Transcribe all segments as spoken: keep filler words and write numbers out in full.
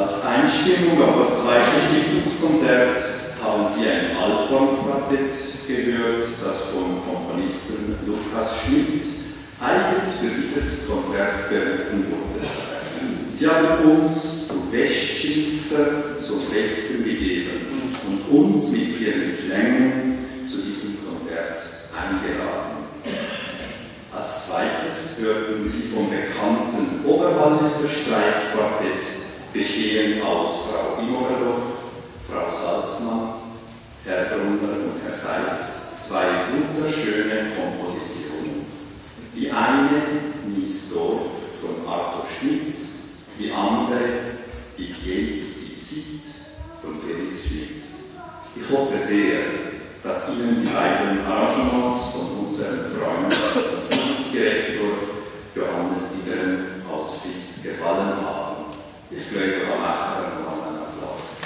Als Einstimmung auf das zweite Stiftungskonzert haben Sie ein Alphorn-Quartett gehört, das vom Komponisten Lukas Schmidt eigens für dieses Konzert berufen wurde. Sie haben uns zu Westschweizer zum Besten gegeben und uns mit ihren Klängen zu diesem Konzert eingeladen. Als zweites hörten Sie vom bekannten Oberwalliser Streichquartett, bestehend aus Frau Imogerdorf, Frau Salzmann, Herr Brunner und Herr Seitz, zwei wunderschöne Kompositionen. Die eine, Niesdorf von Arthur Schmidt, die andere, Wie geht die Zeit von Felix Schmidt. Ich hoffe sehr, dass Ihnen die beiden Arrangements von unserem Freund und Musikdirektor Johannes Diederen aus Visp gefallen haben. Ich glaube, da machen wir noch einen Applaus.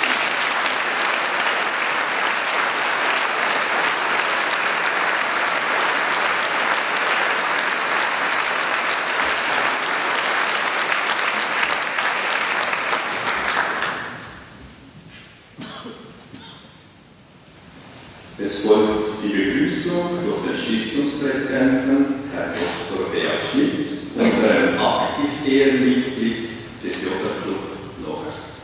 Es folgt die Begrüßung durch den Stiftungspräsidenten, Herr Doktor Beat Schmidt, unserem Aktiv-Ehrenmitglied des Yoga-Club Loggers.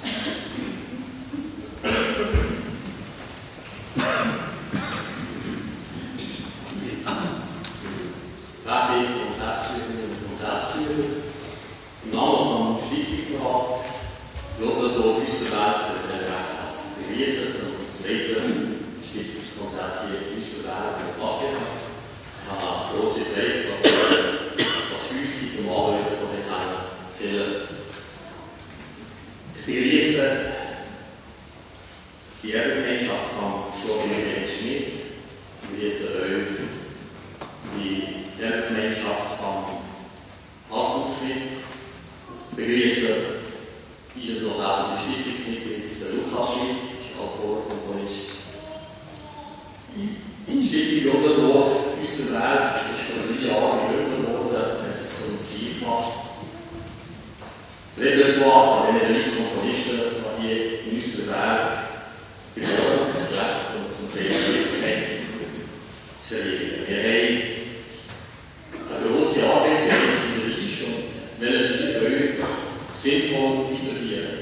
Werte Konzertführerinnen und Konzertführer, im Namen vom Stiftungsrat würde hier Üsterberg den Recht begrüßen zum zweiten Stiftungskonzert hier in Üsterberg in Flachia. Ich habe eine grosse Freude, dass wir das Häuschen um Abend so viele Ich begrüße die Erbengemeinschaft von verstorbenen Felix Schmidt. Ich begrüße auch die Erbengemeinschaft von Hartmut Schmidt. Ich begrüße dieses noch lebende Stiftungsmitglied, der Lukas Schmidt, Alkoholkomponist. Die Stiftung Jodendorf Üsterberg ist vor drei Jahren gegründet worden, hat sich zum Ziel gemacht, das Repertoire von diesen drei Komponisten, die hier in Üsterberg geboren, gelebt und zum Teil mitgekennt, zu erleben. Wir haben eine grosse Arbeit, wir haben es in der Reich und wollen euch sinnvoll weiterführen.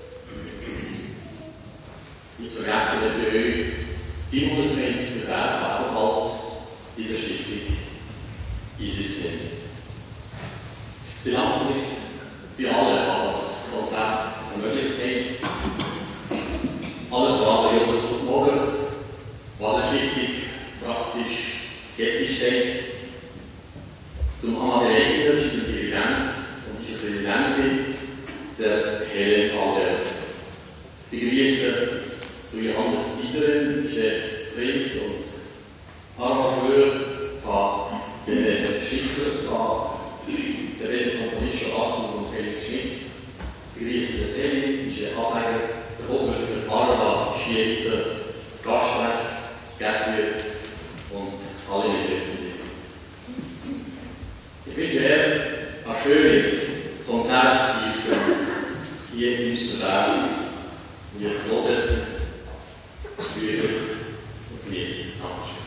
Nicht vergessen wir euch die Unternehmen in Üsterberg ebenfalls in der Stiftung Einsitz nimmt. Ich bedanke mich bei allen, die das Konzert ermöglicht haben. Alle vor allem Jürgen Moger, die an der Stiftung praktisch Getty steht. Zum Anna Regner ist der Dirigent und ist die Präsidentin, der Helen Albert. Ich begrüße Johannes Diederen, ist ein Freund und Arrangeur von den Schiffen von der Redenkomponist Arthur und Felix Schmidt. Ich begrüße den Eli, ist ein Anzeiger, der Oberhöfer Fahrer, Skieriter, Gastrecht, Gärtwirt und alle Mitglieder. Ich wünsche Ihnen eine schöne Konzertvielstunde hier in Üsterberg. Und jetzt hört Für und genießen. Dankeschön.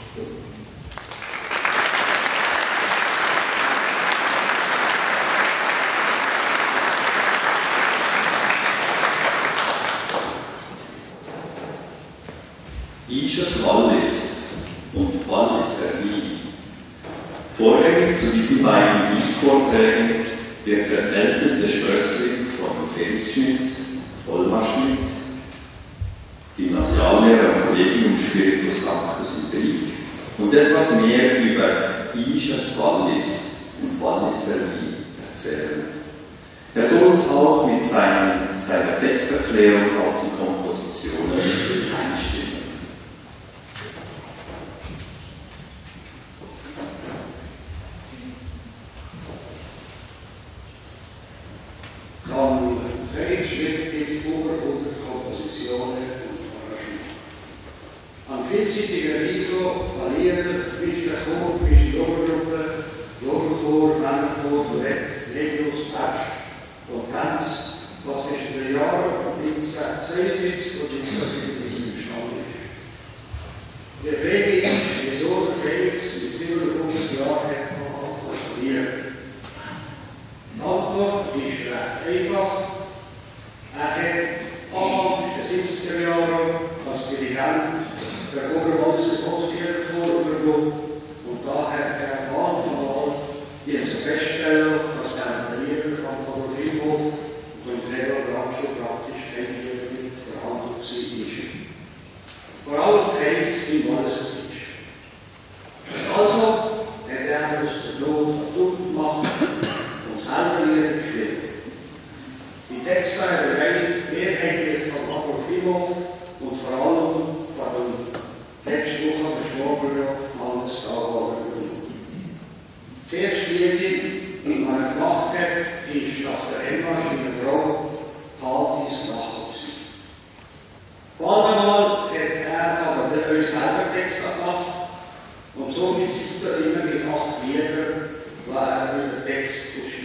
Isches Wallis und Walliser Lied. Vorgängig zu diesen beiden Liedvorträgen wird der älteste Sprössling von Felix Schmidt, Volmar Schmidt, Gymnasiallehrer am Collegium Spiritus Sanctus in Brieg, uns etwas mehr über Isches Wallis und Walliser Lied erzählen. Er soll uns auch mit seinen, seiner Texterklärung auf die Kompositionen einstimmen. Von Felix Schmidt gibt es über hundert Kompositionen und Arrangements. An vielseitiger Rigo, Verlierer, Mischler Chor, Mischler Obergruppe, Jungchor, Männerchor, Duett, Negrus, Marsch und Tanz, was zwischen den Jahren müssen feststellen, dass der Verlierer von Adolf Friedhof und Gregor Bramschow praktisch kein Lehrer vorhanden war. Vor allem keins im Walliserdeutsch. Also hat er aus der Not eine Tugend gemacht und selber Lieder geschrieben. Die Texte haben mehrheitlich von Adolf Friedhof und vor allem von dem letzten Woche verschworbenen Hannes Dagwalder übernommen. Das erste Lied, das er gemacht hat, ist nach der Emma seiner Frau Patis Nachbar. Bald einmal hat er aber den euch selber Text gemacht und somit sind er immer in acht Lieder, wo er über Text aus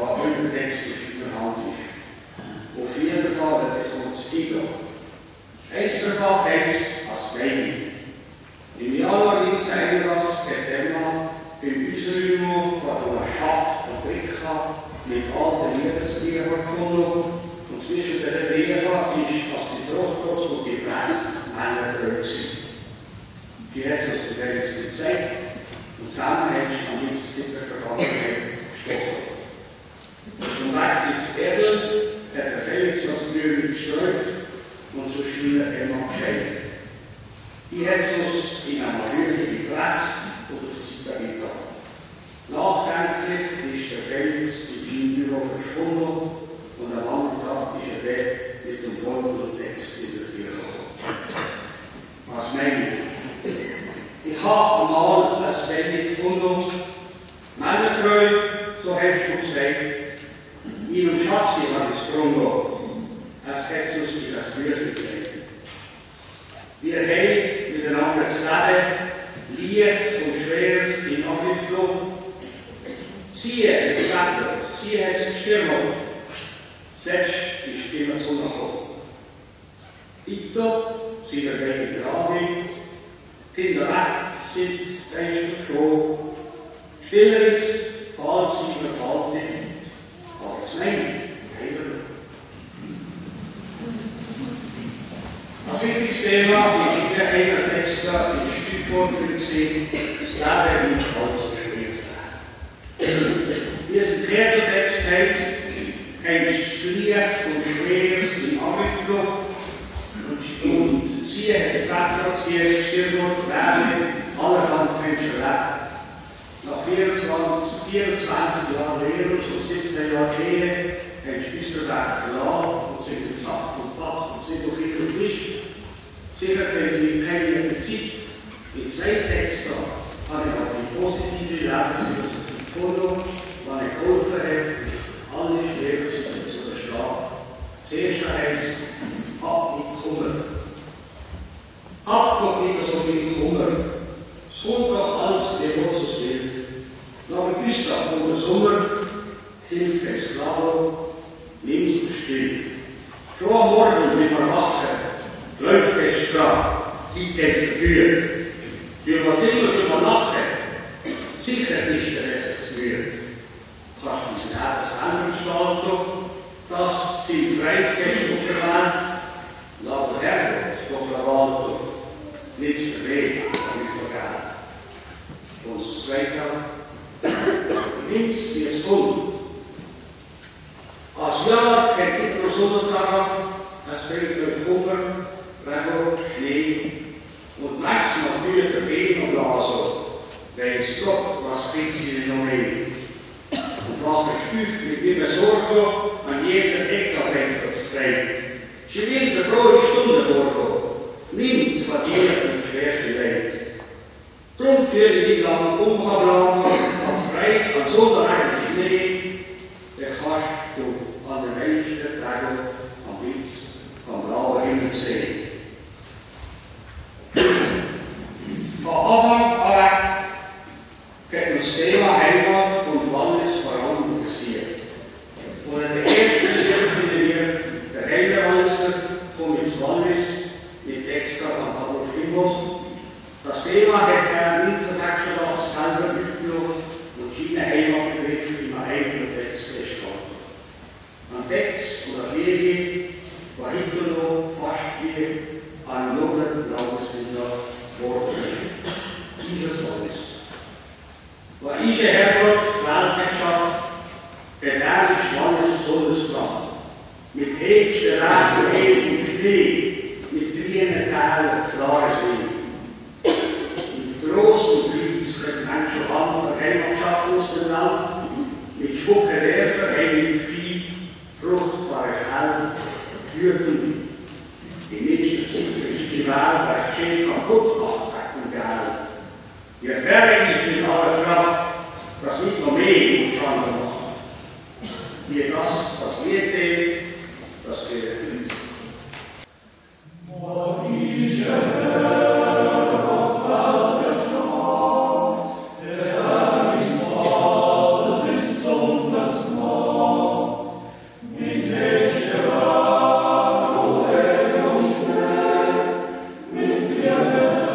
seiner Hand ist. Auf jeden Fall wird er kurz eingehen. Eins davon heisst als Baby. Im Januar neunzehnhunderteinundachtzig hat Emma beim Ausräumen von einer Schaft und Trika mit alten Liebesliedern gefunden. Und zwischen den Briefen ist, dass die Tochter und die Presse Männer treu sind. Die hat es uns bereits gezeigt und zusammen hat sie am liebsten in der Vergangenheit gestochen. Auf dem Weg ins Erden hat der Felix das Mühe gesträuft und so schien er immer gescheitert. Die hat es uns in einer natürlichen Presse und auf die Seite getan. Nachdenklich ist der Felix im Gym-Büro verschwunden. Und am anderen Tag ist er der mit dem folgenden Text in der Führung gekommen. Was meine ich? Ich habe einmal ein Baby gefunden, Männertreu, so hast du gesagt. Meinem Schatz habe ich es gefunden, als hätte es uns in das Büchlein gelegt. Wir haben miteinander das Leben, Leichtes und Schweres in Angriff genommen. Sie hat es gerettet, sie hat es gestimmt. Selbst ist immer zu nach oben. Weiter sind wir beide gerade, Kinder weg sind meistens schon. Stiller ist, bald sind wir bald nicht. Aber das meine ich, haben wir. Als wichtiges Thema ist in einer Texte in Stichwort gesehen, das Leben nicht allzu schwer sein. Wie es im Kreativtext heißt, ein Licht und Schweres in Angriff genommen und sie hat es gebettert, sie hat es gestirbt, Leben, allerhand Menschen leben. Nach vierundzwanzig, vierundzwanzig Jahren Lehre, schon siebzehn Jahren Ehe, haben sie unseren Weg verlassen und sind gezapft und packt und sind durch ihre Pflicht. Sicher können sie keine Zeit. In zwei Texten habe ich auch die positive Lebensphilosophie gefunden, die ich geholfen habe, alle schweren Zeiten zu überschlagen. Das erste heisst, hab nicht Kummer. Hab doch nicht so viel Kummer. Es kommt doch alles, der Gott so will. Nach dem Gustav von der Sommer hilft der Sklave, nimmst du still. Schon am Morgen, wenn wir wachen, läuft es dran, liegt es gebührt. Wir wollen singen und wir lachen. Sicher ist der Rest zu müde. Kannst du diesen Herz angestalten, dass viel Freude hast auf der Welt? Lass der Herrgott doch erwarten. Nichts der Weg kann ich vergeben. Und das Zweite, nimmst wie es kommt. Als Jahr kennt nicht nur Sonnentage, es fehlt durch Hunger, Regen, Schnee und manchmal tut der Feen und Blasen. Weiß Gott, was bringt sie noch mehr? Und wache Stüff mit ihrer Sorge an jeder Ecke wendet frei. Sie will eine frohe Stunde worden, nimmt von ihr den schwersten Leid. Drum tue ich nicht lang umhablagen, an Freit, an Sonne, an Schnee, der kannst du an den nächsten Tagen am Witz vom blauen Himmel sehen. Von Anfang an weg hat uns das Thema Heimat und Wallis vor allem interessiert. Unter den ersten Liedern finden wir der Heimatwalliser kommt ins Wallis mit Texten an Adolf Friedhof. Das Thema hat er neunzehnhundertsechsundachtzig selber aufgenommen und seine Heimatbegriff im eigenen Text festgehalten. Ein Text und ein Lied, der heute noch fast wie ein junger Landeslieder geworden ist. Dieses Wallis. Weil ich Herrgott die Welt hat geschafft, der herrlich schwaches Sonnensblatt, mit höchsten Regen, Mehl und Schnee, mit grünen Tälern, klaren See. Mit grossen Fleiss hat man schon Hand an Heimat geschaffen aus dem Land, mit schmucken Werfen, mit Vieh, fruchtbare Felder, Hürden. In nächster Zeit ist die Welt recht schön kaputt gemacht wegen dem Geld. Wir bergen uns mit aller Kraft, dass nicht noch mehr und Schande machen. Wie das passiert wird, das geht nicht. Mit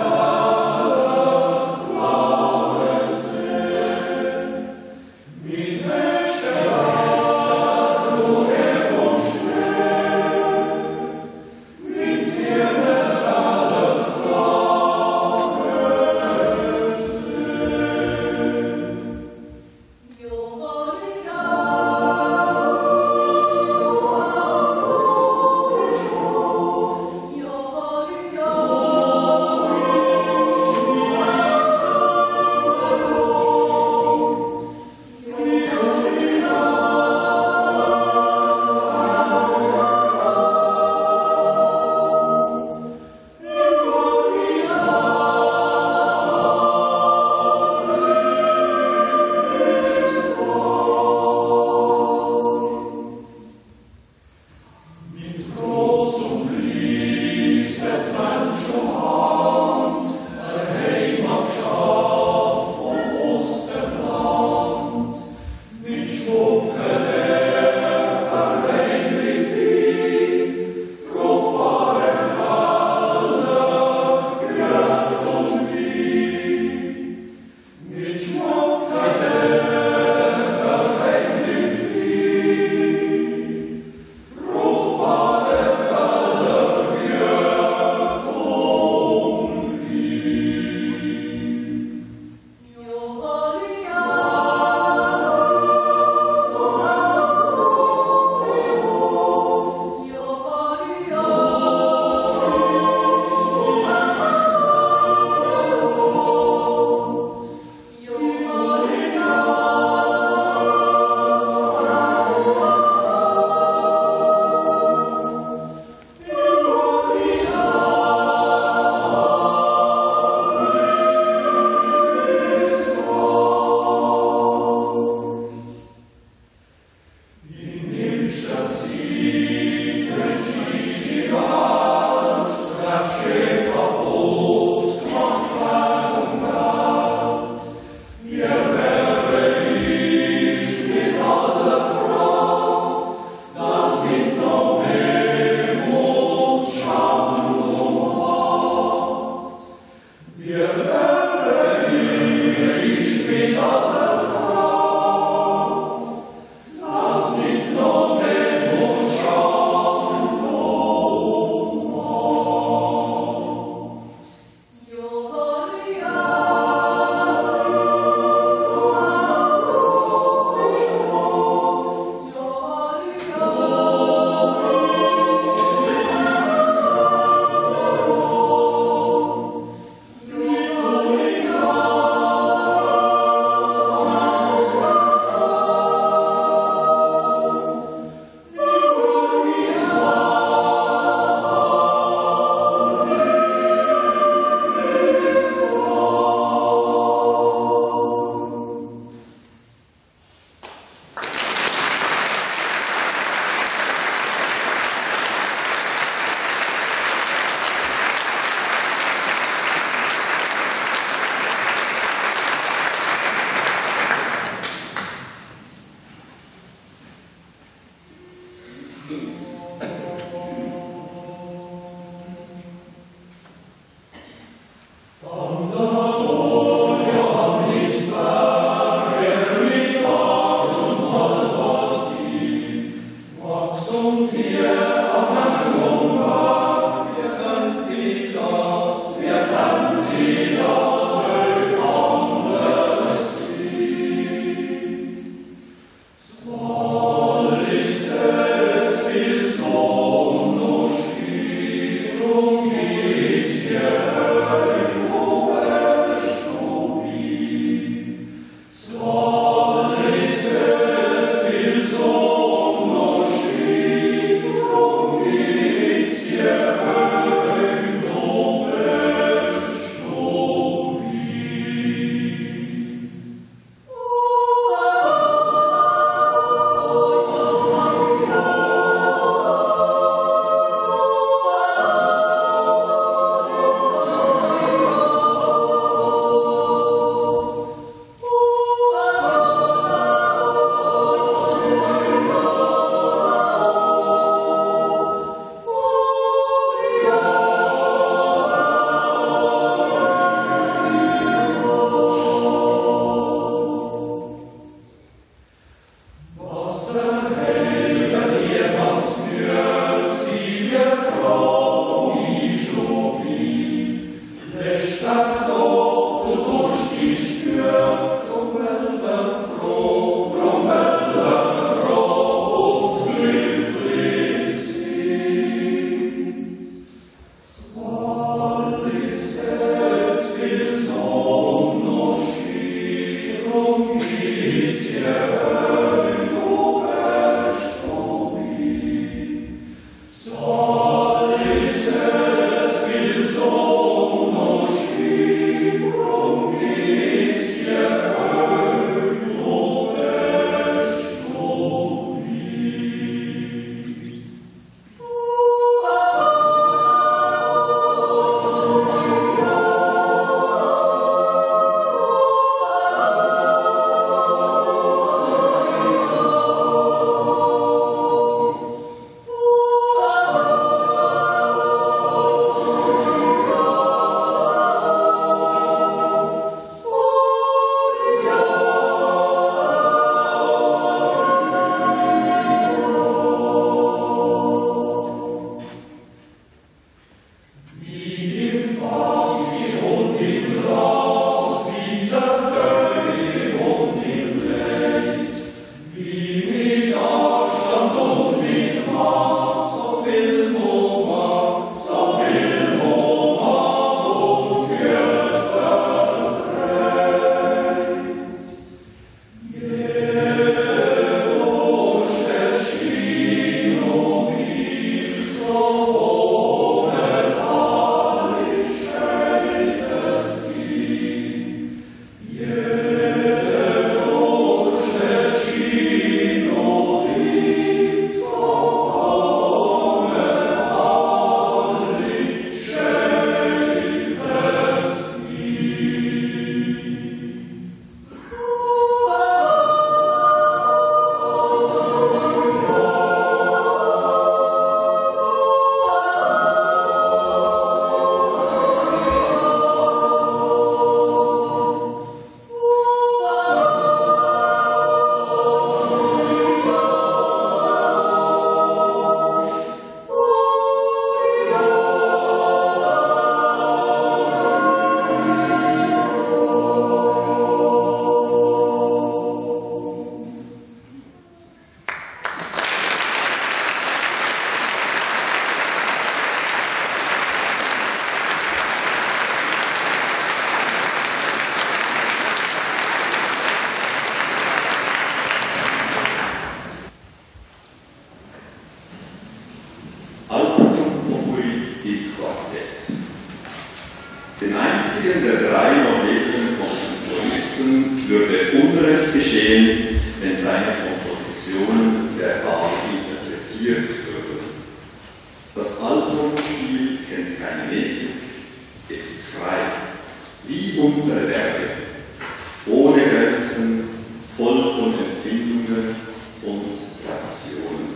geschehen, wenn seine Kompositionen verbal interpretiert würden. Das Albumspiel kennt keine Metrik, es ist frei, wie unsere Werke, ohne Grenzen, voll von Empfindungen und Traditionen.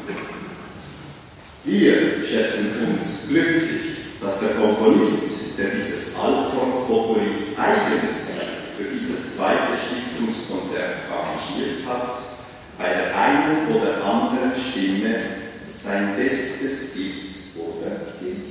Wir schätzen uns glücklich, dass der Komponist, der dieses Album Populi eigens für dieses zweite Stiftungskonzert arrangiert hat, bei der einen oder anderen Stimme sein Bestes gibt oder dirigiert.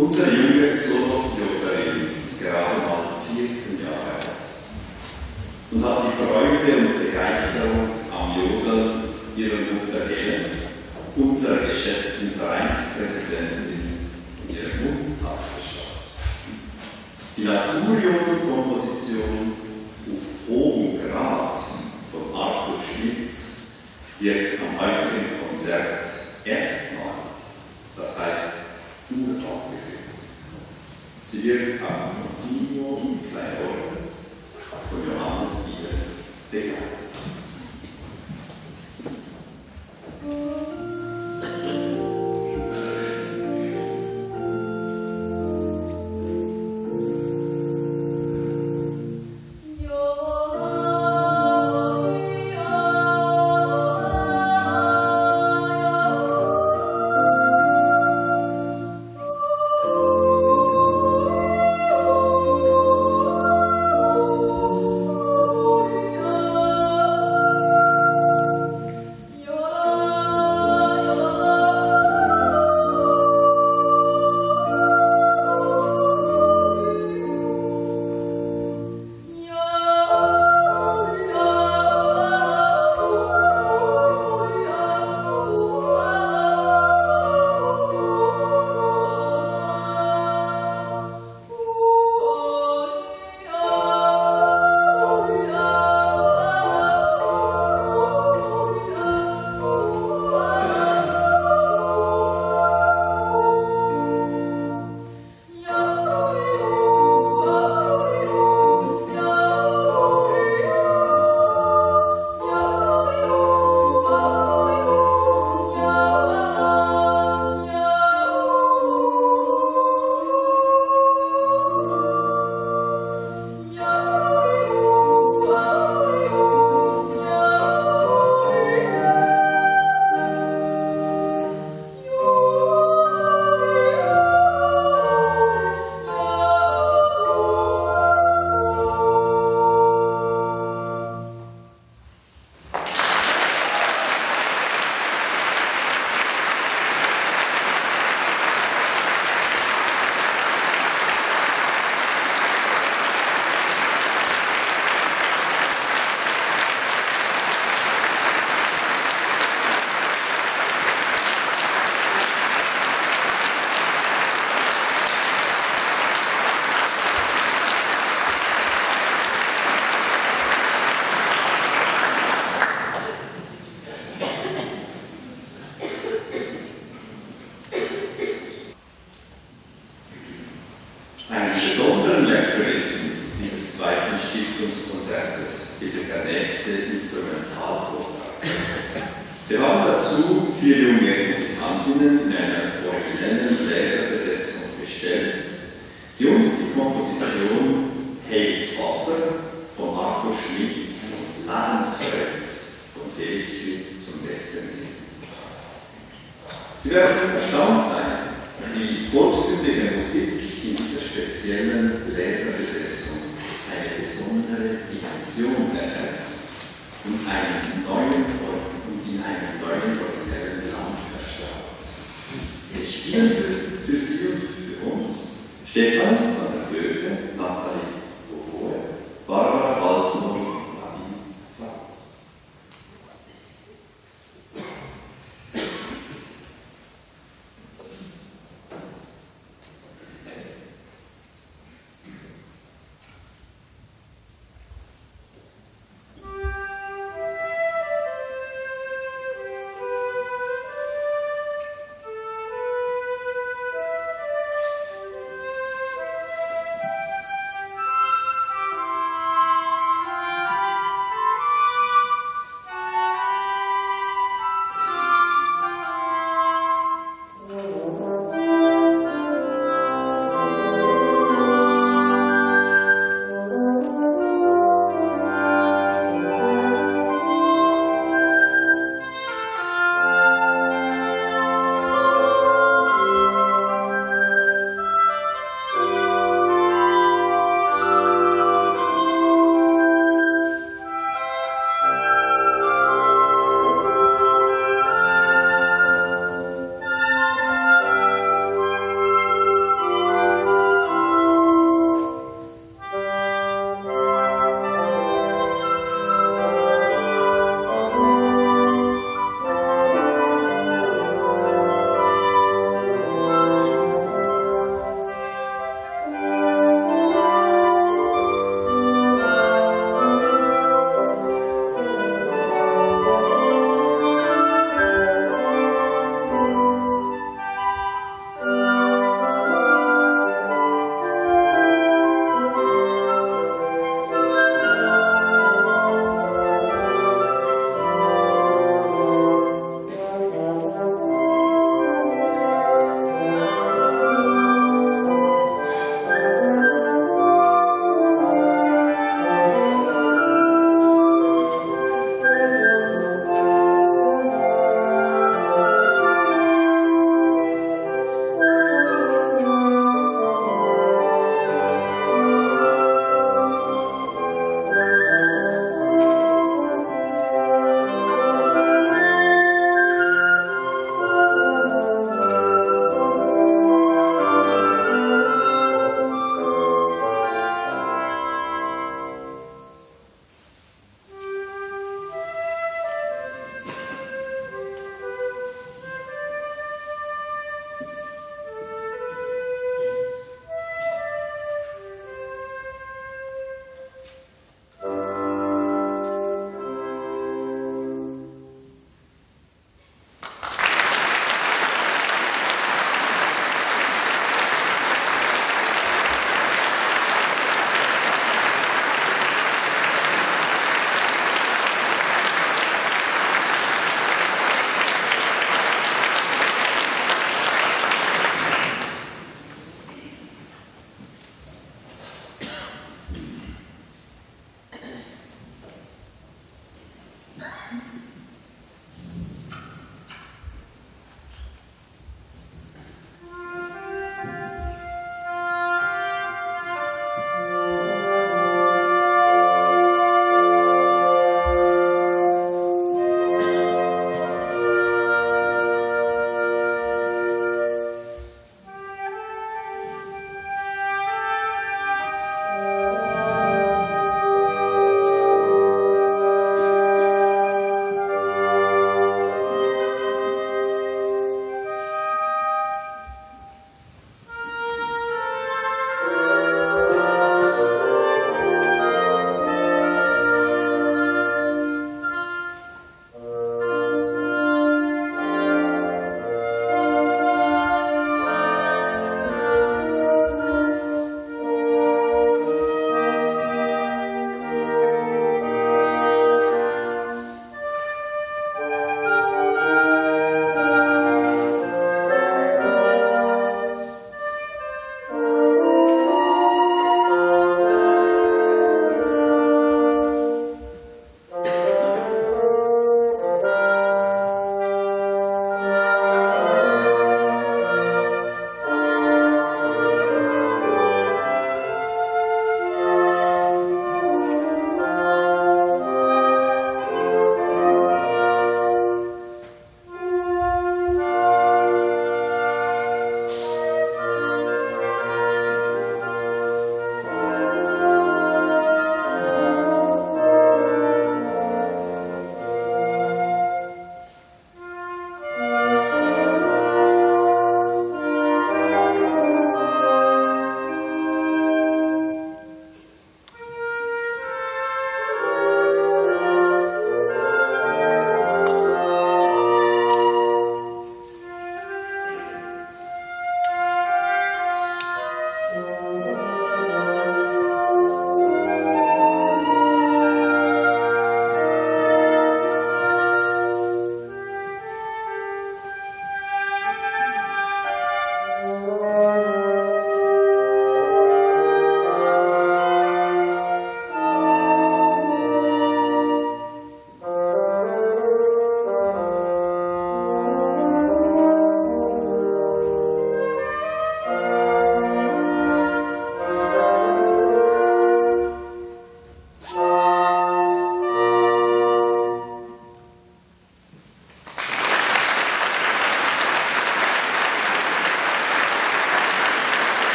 Unsere junge Solo-Joderin ist gerade mal vierzehn Jahre alt und hat die Freude und Begeisterung am Jodeln ihrer Mutter Helen, unserer geschätzten Vereinspräsidentin, in ihren Mund abgeschaut. Die Naturjodelkomposition auf hohem Grad von Arthur Schmidt wird am heutigen Konzert erstmalig, das heißt uraufgeführt. Sie wird am Continuo und Kleinorgel von Johannes Biel begleitet. Dieses zweiten Stiftungskonzertes bildet der nächste Instrumentalvortrag. Wir haben dazu vier junge Musikantinnen in einer originellen Bläserbesetzung bestellt, die uns die Komposition Heiliges Wasser von Arthur Schmidt und Lebensfeld von Felix Schmidt zum Besten geben. Sie werden erstaunt sein, wie volkstümliche Musik in dieser speziellen Bläserbesetzung eine besondere Dimension erhält und, einen neuen, und in einem neuen originellen Glanz erstrahlt. Es spielen für, für Sie und für uns Stefan an der Flöte, Nathalie Oboe, Barbara Waldner, Nadine Flaut.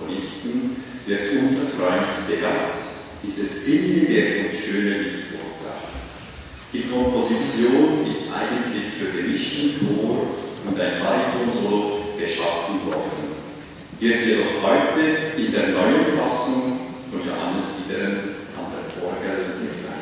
Komponisten wird unser Freund Beat dieses sinnliche und schöne Lied vortragen. Die Komposition ist eigentlich für gemischten Chor und ein Baritonsolo geschaffen worden, wird jedoch heute in der neuen Fassung von Johannes Diederen an der Orgel begleitet.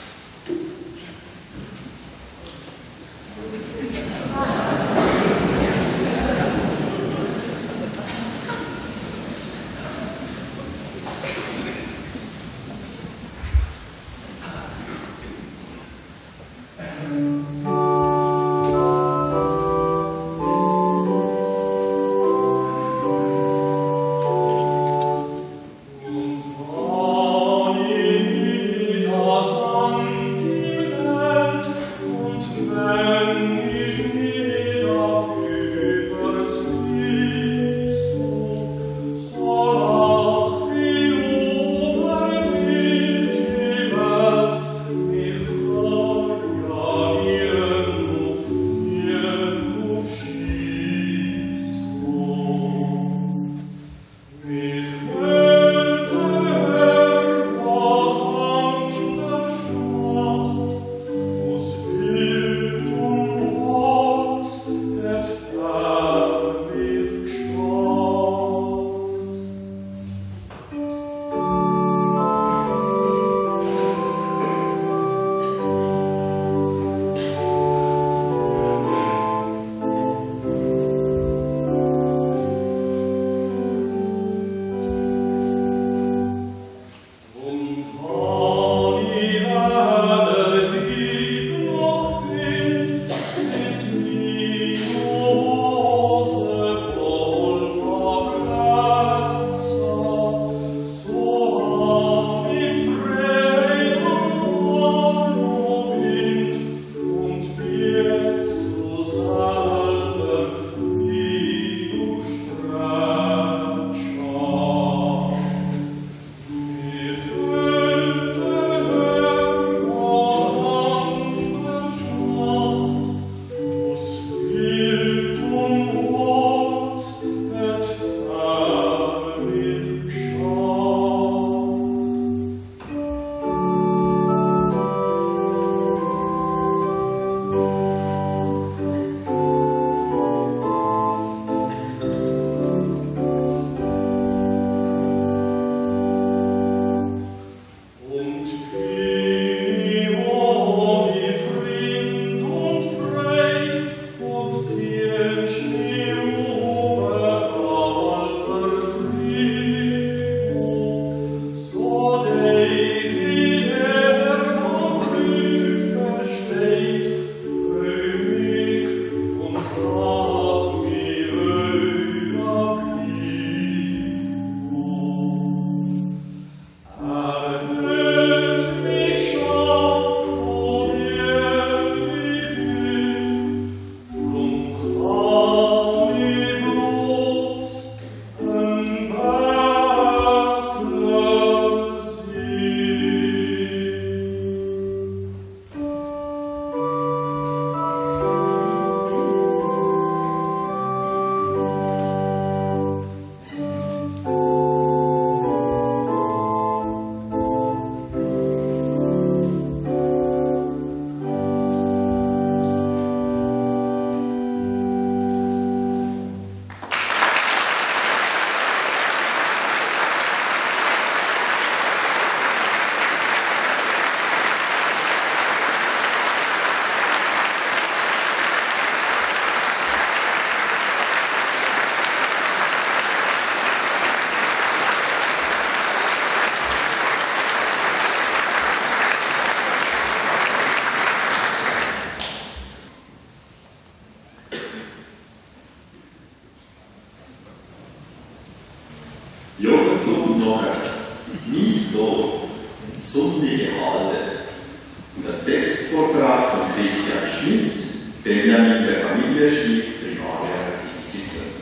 Niesdorf, sonnige Halde. Und der Textvortrag von Christian Schmidt, Benjamin der Familie Schmidt, Primarlehrer in Zittern.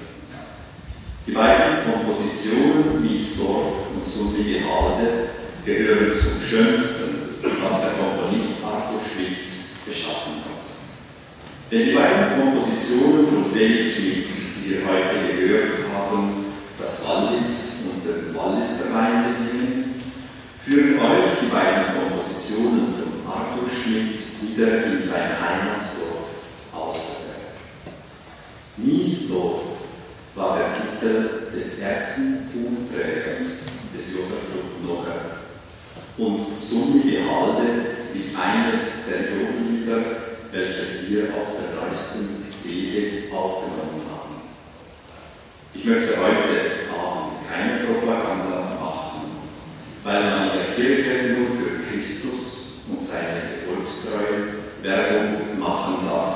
Die beiden Kompositionen Niesdorf und sonnige Halde gehören zum Schönsten, was der Komponist Arthur Schmidt geschaffen hat. Denn die beiden Kompositionen von Felix Schmidt, die wir heute gehört haben, das Wallis und singen, führen euch die beiden Kompositionen von Arthur Schmidt wieder in sein Heimatdorf Außerberg. Niesdorf war der Titel des ersten Tonträgers des Jogertrupp Nogger und Sunnige Halde ist eines der Jodellieder, welches wir auf der neuesten C D aufgenommen haben. Ich möchte heute Abend keine Propaganda machen, weil man in der Kirche nur für Christus und seine Gefolgstreue Werbung machen darf.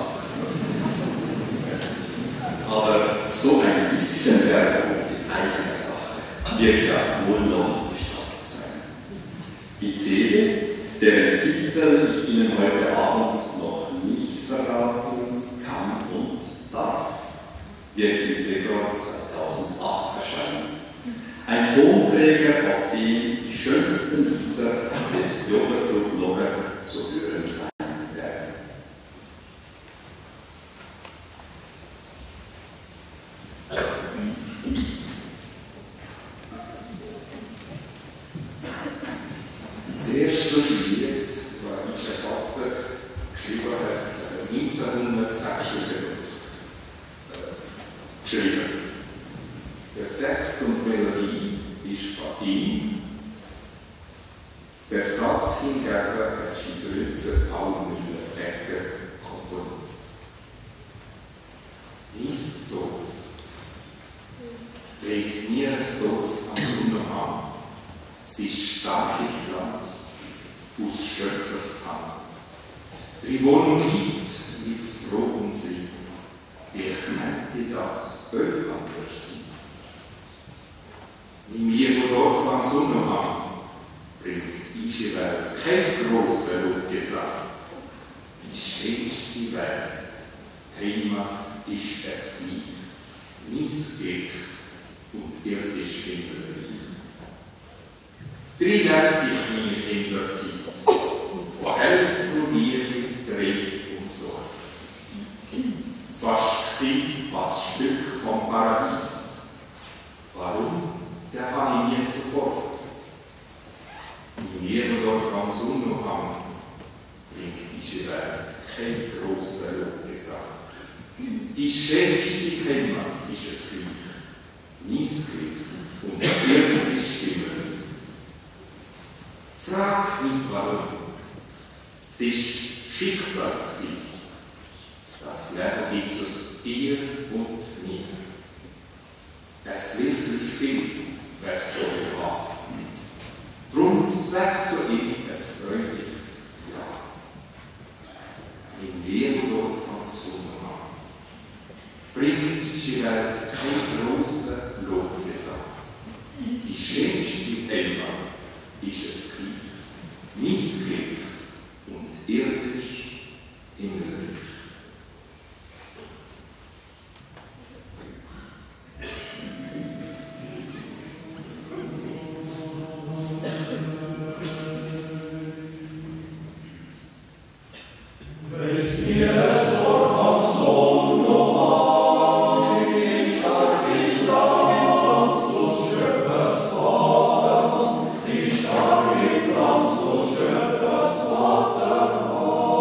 Aber so ein bisschen Werbung in eigener Sache wird ja wohl noch gestattet sein. Die C D, deren Titel ich Ihnen heute Abend noch nicht verraten kann und darf, wird im Februar zweitausendacht erscheinen. Ein Tonträger, auf dem die schönsten Lieder des Jogertrupp Nogger zu hören sein werden. Zuerst studiert war unser Vater geschrieben hat, neunzehnhundertsechsundsiebzig geschrieben. Der Text und Melodie ist von ihm. Der Satz hingegen hat sein Freund Paul Müller-Egger komponiert. Niesdorf. Lest mir das Dorf am Sonnenhang. Sie ist stark gepflanzt aus Schöpfers Hand. Die Wohnung gibt mit frohem Sinn. Wie könnte das Öl anders sein? In mir, wo Dorf am Sonnenhang, bringt diese Welt kein grosser Lobgesang. Die schönste Welt, Heimat ist es nie, missglück und irdisch Himmelreich. Drei Jahre ich meine Kinderzeit, von Held und Liebe, Trieb und Sorge. Fast gsi was Stück vom Paradies. Warum? Der habe ich mir sofort. In Niederdorf am Sonnenhang bringt diese Welt kein grosser Lobgesang. Die schönste Heimat ist es gleich, Niesglück und irdisch Himmelreich. Frag nicht warum. Es ist Schicksal gewesen. Das Leben gibt es dir und mir. Es will viel Spiel, wer so will haben. Drum sag zu ihm es freudiges Ja. In Leerdorf am Sonnenhang bringt diese Welt kein großer Lobgesang. Die schönste Heimat ist es gleich. Missglück und irdisch Himmelreich. Oh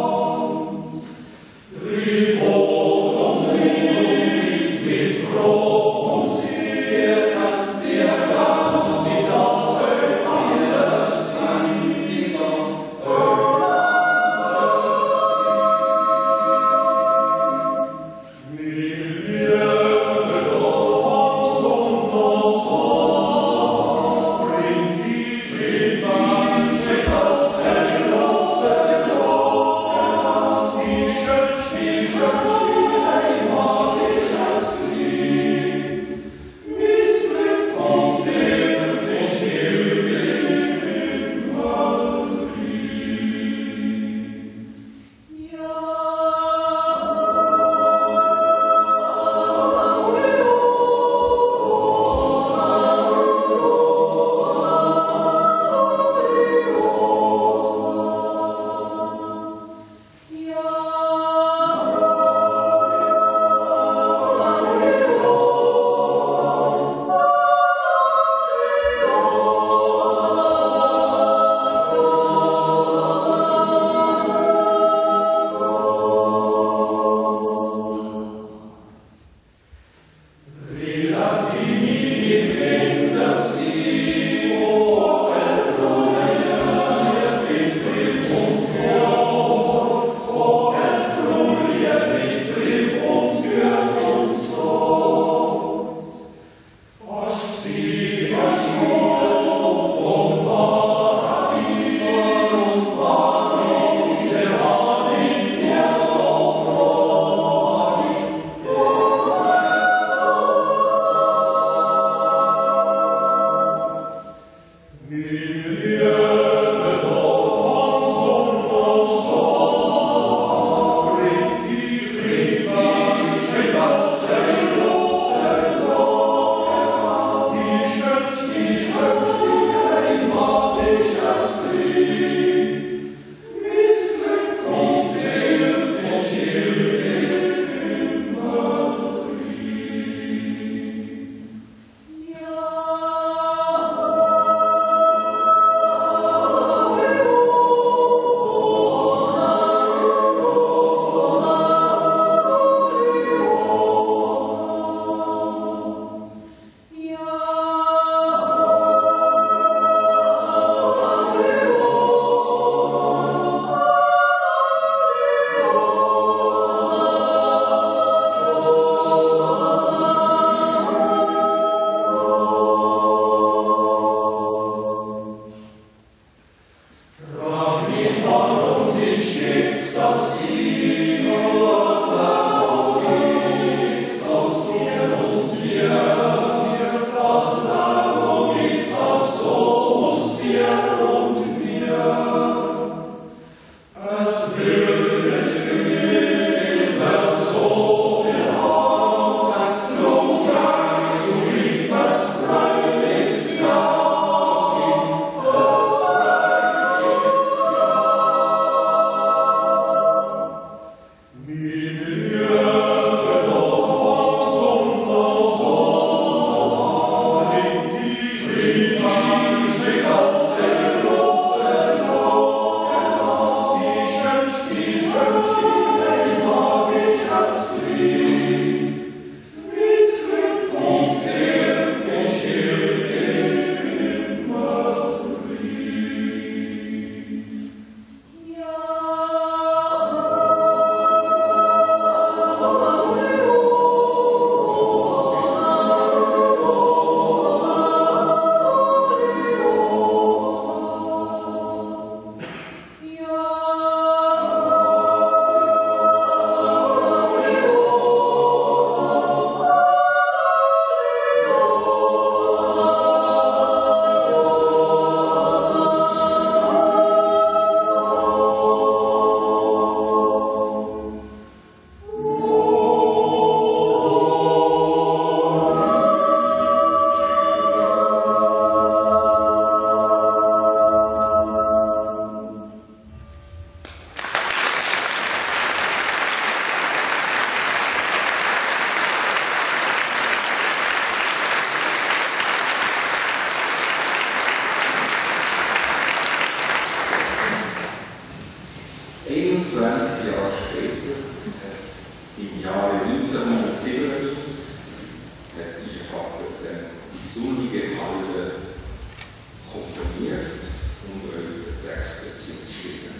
einundzwanzig Jahre später, im Jahre neunzehnhundertsiebenundneunzig, hat unser Vater dann die sonnige Halde komponiert und eure Texte zugeschrieben.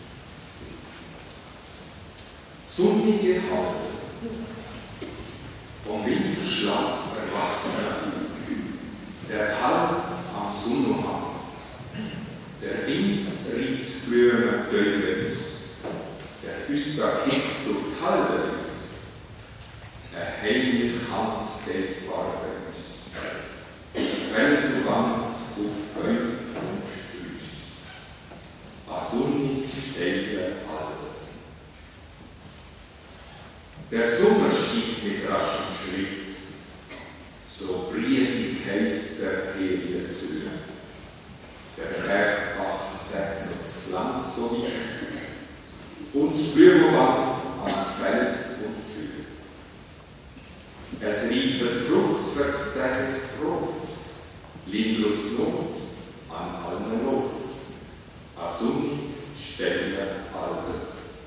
Sonnige Halde, vom Winterschlaf erwacht er, der Hall am Sonnenhang, der Wind riebt Blumen tötet, der Üstag hüpft durch die Halde Luft, eine heimliche Hand teilt Farbe aus, Felsenwand auf Bäume und Stöß, a sonnig steile Halde. Der Sommer stieg mit raschem Schritt, so brietig heisst der Helge zu. Der Bergbach segnet das Land so weit und das Blumenband an Fels und Fühl. Es reifet Frucht fürs täglich Brot, lindert Not an allen Not, a sonnig stelle Alter.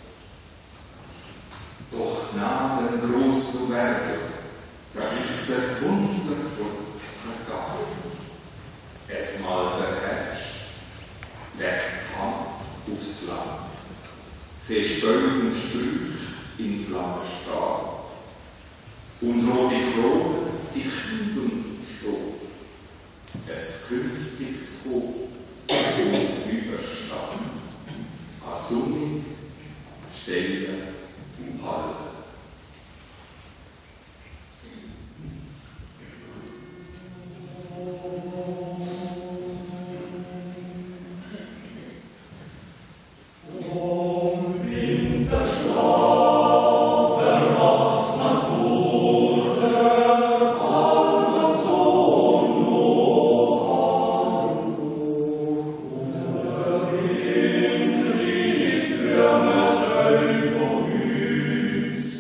Doch nah den großen Werke, da gibt's es wundervolles Vergaben. Es malt der Herbst, legt die Hand aufs Land, siehst Bäume und Sträuch in Flammen stehen und rote Kronen, die kühlt und stehen. Es künftiges Hoch und Überstand, a sonnig stelle Halde. Über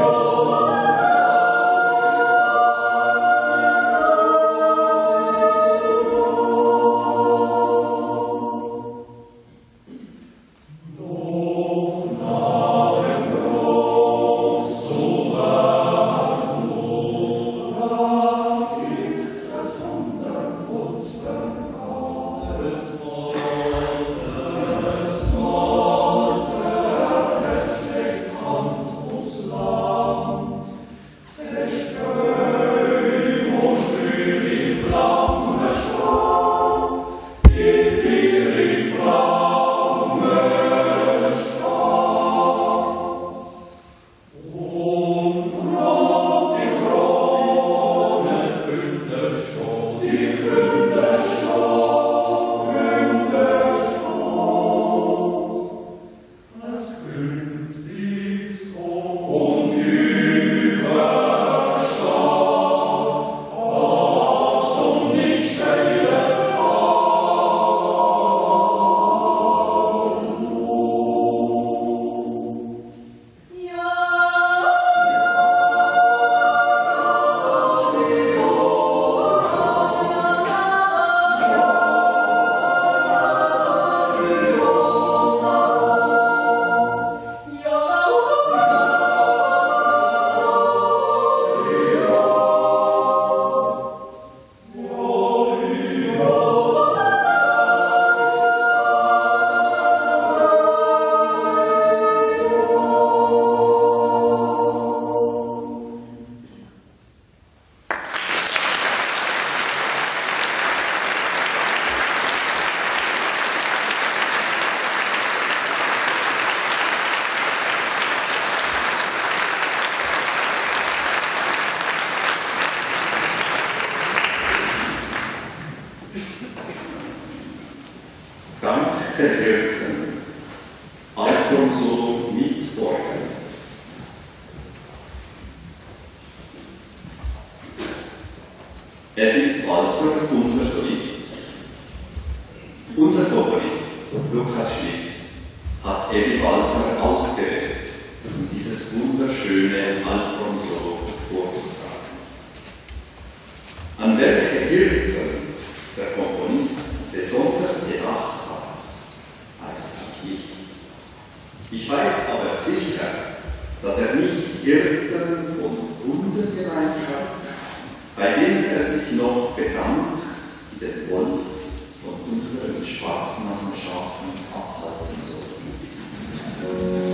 der Hirten, Album so mit Orgel. Ebi Walter, unser Solist. Unser Komponist, Lukas Schmidt, hat Ebi Walter ausgewählt, um dieses wunderschöne Album so vorzutragen. An welche Hirten der Komponist besonders gedacht hat, weiß ich nicht. Ich weiß aber sicher, dass er nicht Hirten von Hunden gemeint hat, bei denen er sich noch bedankt, die den Wolf von unseren Schwarznasenschafen abhalten sollten.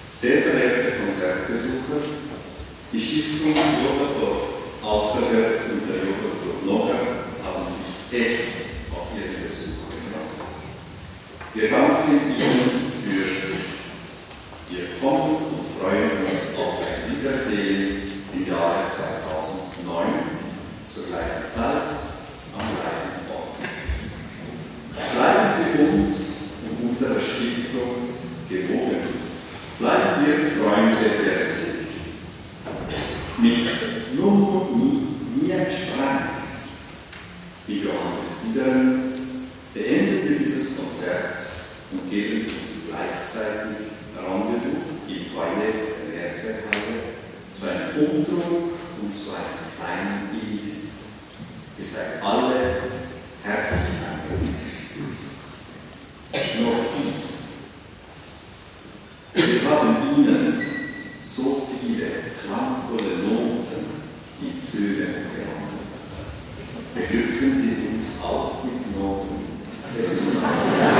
Sehr verehrte Konzertbesucher, die Stiftung Jogerdorf Außerwerk und der Joggerclub Nogger haben sich echt auf Ihren Besuch gefreut. Wir danken Ihnen für Ihr Kommen und freuen uns auf ein Wiedersehen im Jahre zweitausendneun zur gleichen Zeit am gleichen Ort. Bleiben Sie uns und unserer Stiftung gewogen. Bleiben wir Freunde der Musik. Mit Nun und Nie, nie gesprengt. Wie Johannes Biederen beenden wir dieses Konzert und geben uns gleichzeitig Rendezvous im Foyer der Mehrzweckhalle zu einem Umdruck und zu einem kleinen Imbiss. Ihr seid alle herzlich eingeladen. Noch dies. Wir haben Ihnen so viele klangvolle Noten in Töne gehandelt. Beglücken Sie uns auch mit Noten. Es